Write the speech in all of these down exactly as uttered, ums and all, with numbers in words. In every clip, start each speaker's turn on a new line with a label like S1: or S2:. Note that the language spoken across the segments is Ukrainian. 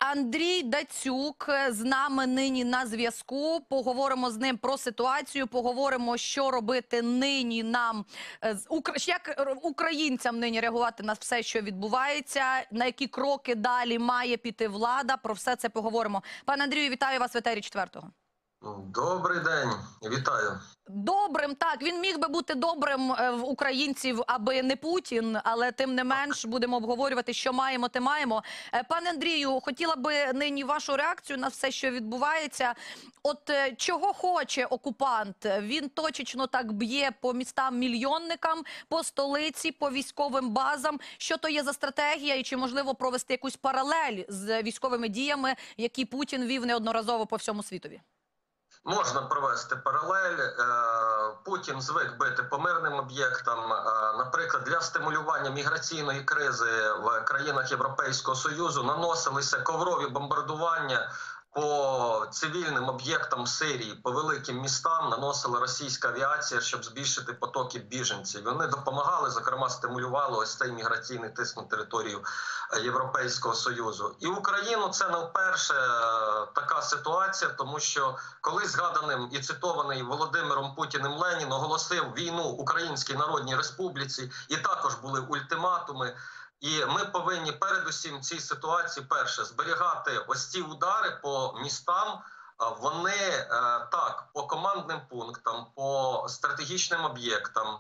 S1: Андрій Дацюк з нами нині на зв'язку. Поговоримо з ним про ситуацію, поговоримо, що робити нині нам, як українцям нині реагувати на все, що відбувається, на які кроки далі має піти влада. Про все це поговоримо. Пане Андрію, вітаю вас в етері четвертого.
S2: Добрий день, вітаю.
S1: Добрим, так, він міг би бути добрим в українців, аби не Путін, але тим не менш будемо обговорювати, що маємо, те маємо. Пане Андрію, хотіла би нині вашу реакцію на все, що відбувається. От чого хоче окупант? Він точечно так б'є по містам-мільйонникам, по столиці, по військовим базам. Що то є за стратегія і чи можливо провести якусь паралель з військовими діями, які Путін вів неодноразово по всьому світові?
S2: Можна провести паралель. Путін звик бити по мирним об'єктам. Наприклад, для стимулювання міграційної кризи в країнах Європейського Союзу наносилися коврові бомбардування по цивільним об'єктам Сирії, по великим містам наносила російська авіація, щоб збільшити потоки біженців. Вони допомагали, зокрема, стимулювали ось цей міграційний тиск на територію Європейського Союзу. І Україну це не вперше така ситуація, тому що коли згаданим і цитований Володимиром Путіним Ленін оголосив війну Українській Народній Республіці, і також були ультиматуми. І ми повинні передусім в цій ситуації, перше, зберігати ось ці удари по містам. Вони так, по командним пунктам, по стратегічним об'єктам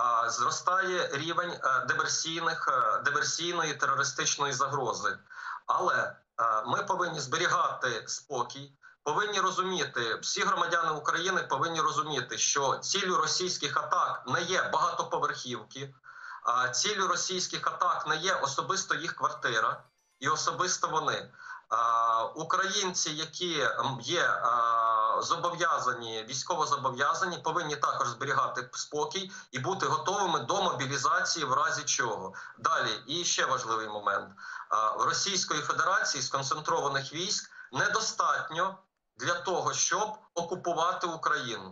S2: зростає рівень диверсійних, диверсійної терористичної загрози. Але ми повинні зберігати спокій, повинні розуміти, всі громадяни України повинні розуміти, що ціллю російських атак не є багатоповерхівки, ціллю російських атак не є особисто їх квартира і особисто вони. Українці, які є зобов'язані, військово зобов'язані, повинні також зберігати спокій і бути готовими до мобілізації в разі чого. Далі, і ще важливий момент. В Російської Федерації сконцентрованих військ недостатньо для того, щоб окупувати Україну.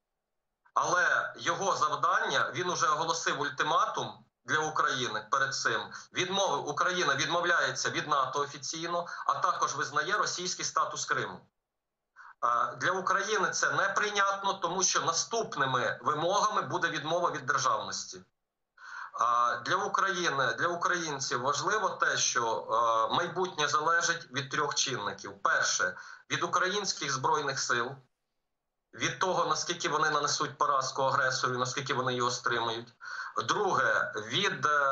S2: Але його завдання, він уже оголосив ультиматум для України перед цим. Відмови, Україна відмовляється від НАТО офіційно, а також визнає російський статус Криму. Для України це неприйнятно, тому що наступними вимогами буде відмова від державності. Для України, для українців важливо те, що майбутнє залежить від трьох чинників. Перше – від українських збройних сил, від того, наскільки вони нанесуть поразку агресору, наскільки вони його стримують. Друге, від е,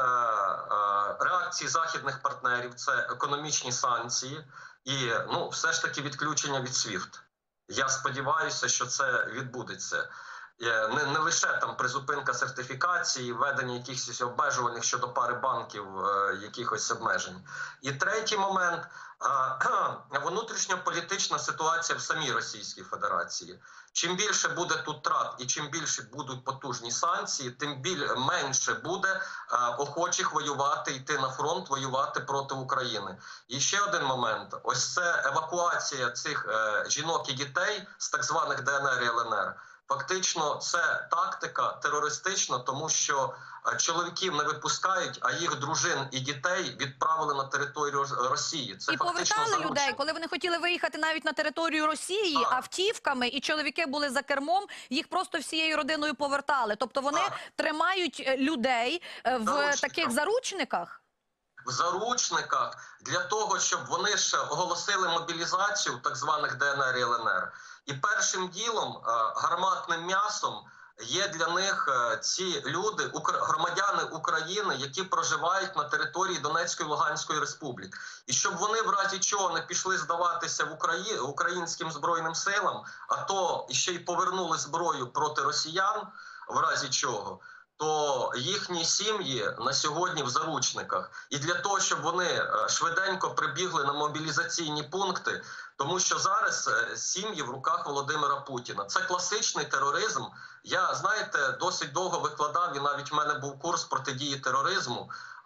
S2: реакції західних партнерів, це економічні санкції і, ну, все ж таки відключення від свіфт. Я сподіваюся, що це відбудеться. Не, не лише там призупинка сертифікації, введення якихось обмежувальних щодо пари банків, е, якихось обмежень. І третій момент е, – внутрішньополітична ситуація в самій Російській Федерації. Чим більше буде тут трат і чим більше будуть потужні санкції, тим біль, менше буде е, охочих воювати, йти на фронт, воювати проти України. І ще один момент. Ось це евакуація цих е, жінок і дітей з так званих Де Ен Ер і Ер Ен Ер. Фактично, це тактика терористична, тому що чоловіків не випускають, а їх дружин і дітей відправили на територію Росії. Це
S1: і повертали заручення людей, коли вони хотіли виїхати навіть на територію Росії, так, автівками, і чоловіки були за кермом, їх просто всією родиною повертали. Тобто вони так тримають людей в таких заручниках?
S2: В заручниках для того, щоб вони ще оголосили мобілізацію так званих Де Ен Ер і Ер Ен Ер. І першим ділом, гарматним м'ясом є для них ці люди, громадяни України, які проживають на території Донецької і Луганської республік. І щоб вони в разі чого не пішли здаватися в Україні, українським Збройним силам, а то ще й повернули зброю проти росіян в разі чого, то їхні сім'ї на сьогодні в заручниках. І для того, щоб вони швиденько прибігли на мобілізаційні пункти, тому що зараз сім'ї в руках Володимира Путіна. Це класичний тероризм. Я, знаєте, досить довго викладав, і навіть в мене був курс протидії тероризму.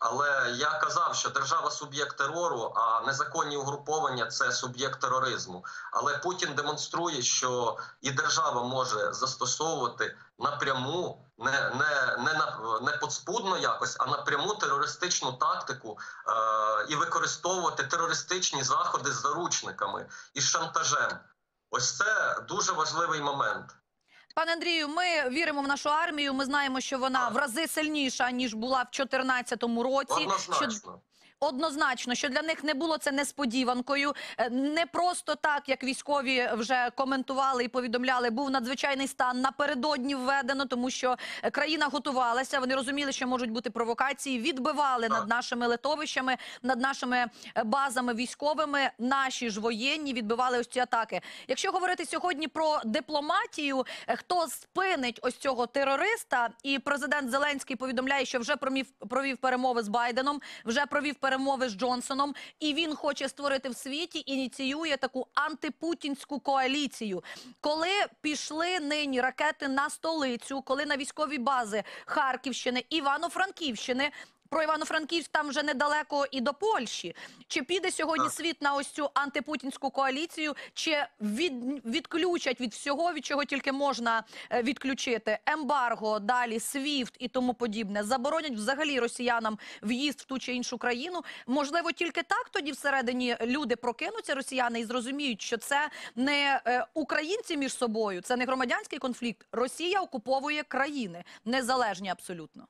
S2: Але я казав, що держава – суб'єкт терору, а незаконні угруповання – це суб'єкт тероризму. Але Путін демонструє, що і держава може застосовувати напряму, не, не, не, на, не подспудно якось, а напряму терористичну тактику е, і використовувати терористичні заходи з заручниками і шантажем. Ось це дуже важливий момент.
S1: Пане Андрію, ми віримо в нашу армію, ми знаємо, що вона в рази сильніша, ніж була в дві тисячі чотирнадцятому році.
S2: Однозначно.
S1: Що... Однозначно, що для них не було це несподіванкою. Не просто так, як військові вже коментували і повідомляли, був надзвичайний стан напередодні введено, тому що країна готувалася, вони розуміли, що можуть бути провокації, відбивали над нашими литовищами, над нашими базами військовими, наші ж воєнні відбивали ось ці атаки. Якщо говорити сьогодні про дипломатію, хто спинить ось цього терориста, і президент Зеленський повідомляє, що вже провів, провів перемови з Байденом, вже провів перемови з Джонсоном, і він хоче створити в світі, ініціює таку антипутінську коаліцію. Коли пішли нині ракети на столицю, коли на військові бази Харківщини, Івано-Франківщини, про Івано-Франківськ там вже недалеко і до Польщі. Чи піде сьогодні світ на ось цю антипутінську коаліцію, чи від, відключать від всього, від чого тільки можна відключити? Ембарго, далі свіфт і тому подібне. Заборонять взагалі росіянам в'їзд в ту чи іншу країну. Можливо, тільки так тоді всередині люди прокинуться, росіяни, і зрозуміють, що це не е, українці між собою, це не громадянський конфлікт. Росія окуповує країни, незалежні абсолютно.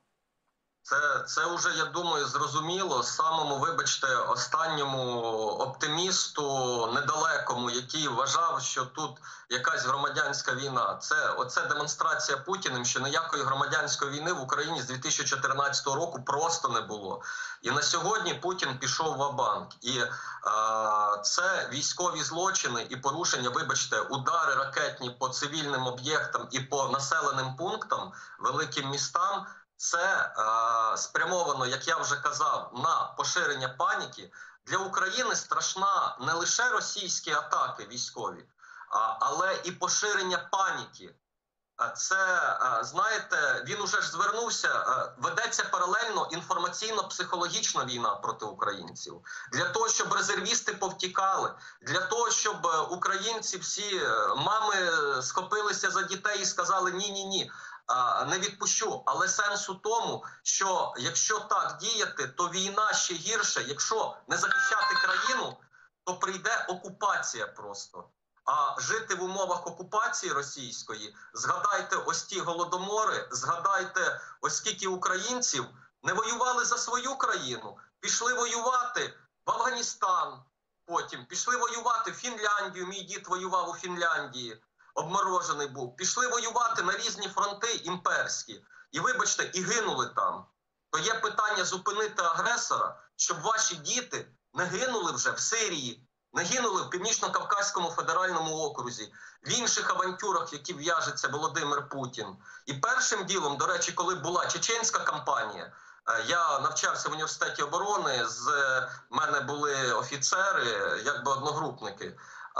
S2: Це, це вже, я думаю, зрозуміло самому, вибачте, останньому оптимісту недалекому, який вважав, що тут якась громадянська війна. Це оце демонстрація Путіним, що ніякої громадянської війни в Україні з дві тисячі чотирнадцятого року просто не було. І на сьогодні Путін пішов ва-банк. І е, це військові злочини і порушення, вибачте, удари ракетні по цивільним об'єктам і по населеним пунктам, великим містам. Це е, спрямовано, як я вже казав, на поширення паніки. Для України страшна не лише російські атаки військові, а, але і поширення паніки. Це, е, знаєте, він уже ж звернувся, е, ведеться паралельно інформаційно-психологічна війна проти українців. Для того, щоб резервісти повтікали, для того, щоб українці всі, мами схопилися за дітей і сказали «ні-ні-ні». Не відпущу, але сенс у тому, що якщо так діяти, то війна ще гірше. Якщо не захищати країну, то прийде окупація просто. А жити в умовах окупації російської, згадайте ось ті голодомори, згадайте ось скільки українців не воювали за свою країну, пішли воювати в Афганістан, потім пішли воювати в Фінляндію, мій дід воював у Фінляндії. Обморожений був. Пішли воювати на різні фронти імперські. І, вибачте, і гинули там. То є питання зупинити агресора, щоб ваші діти не гинули вже в Сирії, не гинули в Північно-Кавказькому федеральному окрузі, в інших авантюрах, які в'яжеться Володимир Путін. І першим ділом, до речі, коли була чеченська кампанія, я навчався в університеті оборони, з мене були офіцери, якби одногрупники,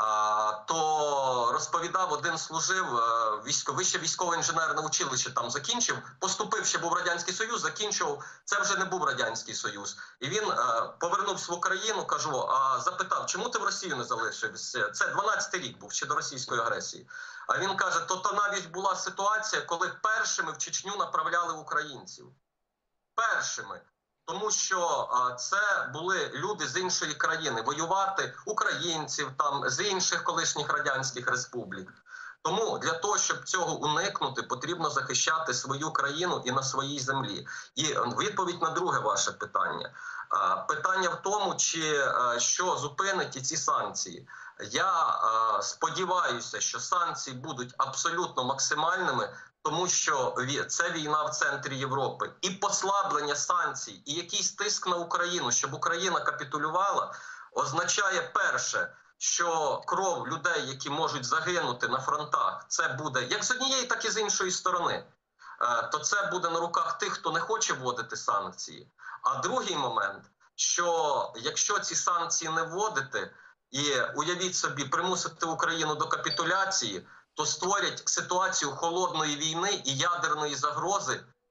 S2: то розповідав, один служив, військо, вище військово-інженерне училище там закінчив, поступив, ще був Радянський Союз, закінчив, це вже не був Радянський Союз. І він повернувся в Україну, кажу, а запитав, чому ти в Росію не залишився? Це дванадцятий рік був, ще до російської агресії. А він каже, то то навіть була ситуація, коли першими в Чечню направляли українців. Першими. Тому що а, це були люди з іншої країни, воювати українців там з інших колишніх радянських республік. Тому для того, щоб цього уникнути, потрібно захищати свою країну і на своїй землі. І відповідь на друге ваше питання. А, питання в тому, чи а, що зупинить ці санкції. Я а, сподіваюся, що санкції будуть абсолютно максимальними, тому що це війна в центрі Європи. І послаблення санкцій, і якийсь тиск на Україну, щоб Україна капітулювала, означає перше, що кров людей, які можуть загинути на фронтах, це буде як з однієї, так і з іншої сторони. То це буде на руках тих, хто не хоче вводити санкції. А другий момент, що якщо ці санкції не вводити, і уявіть собі, примусити Україну до капітуляції, то створять ситуацію холодної війни і ядерної загрози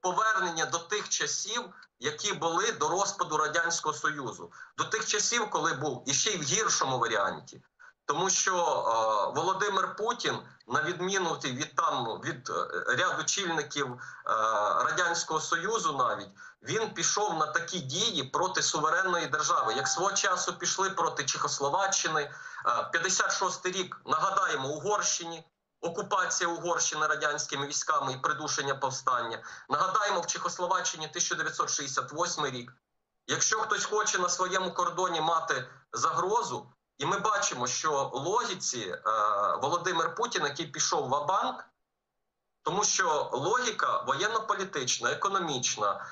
S2: повернення до тих часів, які були до розпаду Радянського Союзу. До тих часів, коли був іще й в гіршому варіанті. Тому що е, Володимир Путін, на відміну від, там, від ряду чільників е, Радянського Союзу навіть, він пішов на такі дії проти суверенної держави, як свого часу пішли проти Чехословаччини. Е, п'ятдесят шостий рік, нагадаємо, Угорщині, окупація Угорщини радянськими військами і придушення повстання. Нагадаємо, в Чехословаччині тисяча дев'ятсот шістдесят восьмий рік. Якщо хтось хоче на своєму кордоні мати загрозу, і ми бачимо, що логіці е, Володимир Путін, який пішов ва-банк, тому що логіка воєнно-політична, економічна, е,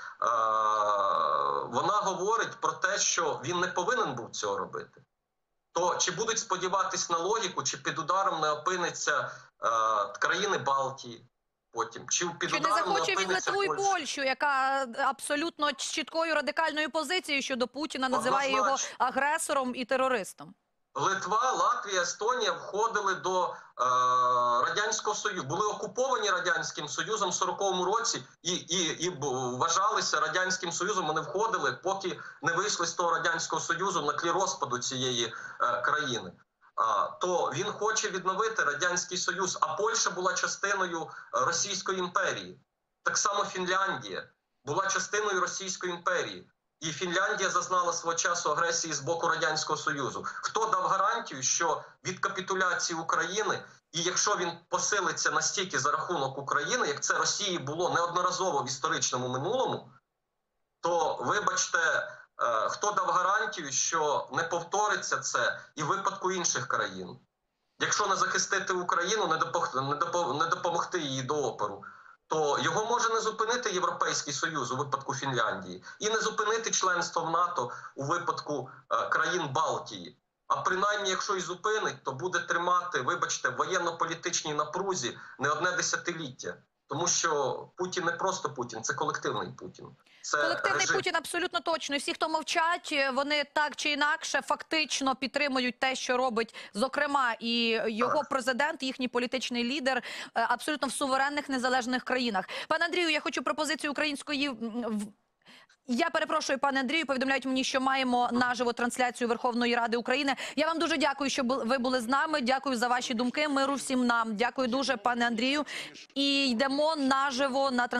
S2: вона говорить про те, що він не повинен був цього робити. То чи будуть сподіватись на логіку, чи під ударом не опиниться е, країни Балтії потім, чи під
S1: Чи не
S2: ударом не
S1: захоче він
S2: опиниться
S1: Литву і
S2: Польща?
S1: Польщу, яка абсолютно з чіткою радикальною позицією щодо Путіна називає його
S2: Однозначно.
S1: агресором і терористом?
S2: Литва, Латвія, Естонія входили до е, Радянського Союзу, були окуповані Радянським Союзом в сороковому році і, і, і вважалися Радянським Союзом, вони входили, поки не вийшли з того Радянського Союзу на тлі розпаду цієї е, країни. А, то він хоче відновити Радянський Союз, а Польща була частиною Російської імперії. Так само Фінляндія була частиною Російської імперії. І Фінляндія зазнала свого часу агресії з боку Радянського Союзу. Хто дав гарантію, що від капітуляції України, і якщо він посилиться настільки за рахунок України, як це Росії було неодноразово в історичному минулому, то, вибачте, е, хто дав гарантію, що не повториться це і в випадку інших країн? Якщо не захистити Україну, не допомогти, не допомогти, не допомогти її до опору, то його може не зупинити Європейський Союз у випадку Фінляндії і не зупинити членство в НАТО у випадку е, країн Балтії. А принаймні, якщо і зупинить, то буде тримати, вибачте, в воєнно-політичній напрузі не одне десятиліття. Тому що Путін не просто Путін, це колективний Путін. Це
S1: Колективний
S2: режим.
S1: Путін абсолютно точно. І всі, хто мовчать, вони так чи інакше фактично підтримують те, що робить, зокрема, і його
S2: Так.
S1: президент, їхній політичний лідер, е, абсолютно в суверенних незалежних країнах. Пане Андрію, я хочу пропозицію української... м, в- Я перепрошую, пане Андрію, повідомляють мені, що маємо наживо трансляцію Верховної Ради України. Я вам дуже дякую, що бу- ви були з нами. Дякую за ваші думки. Миру всім нам. Дякую дуже, пане Андрію. І йдемо наживо на трансляцію.